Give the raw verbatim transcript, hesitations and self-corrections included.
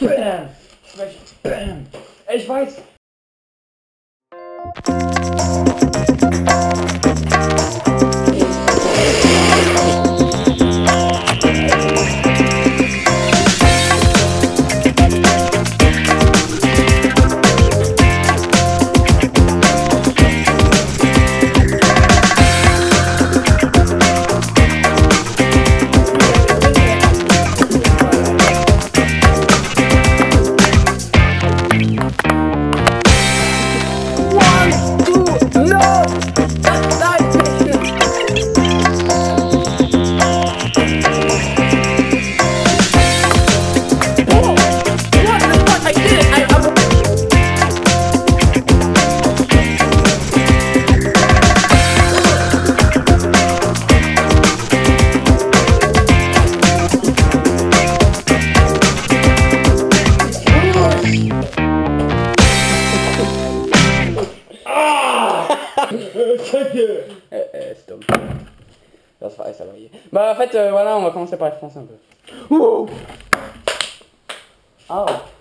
Bam. Bam. Ich weiß. Euh, euh, stop. Das war ASEL. Bah en fait, euh, voilà, on va commencer par les français un peu. Oh. Ah.